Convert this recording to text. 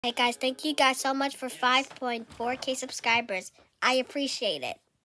Hey guys, thank you guys so much for 5.4K subscribers. I appreciate it.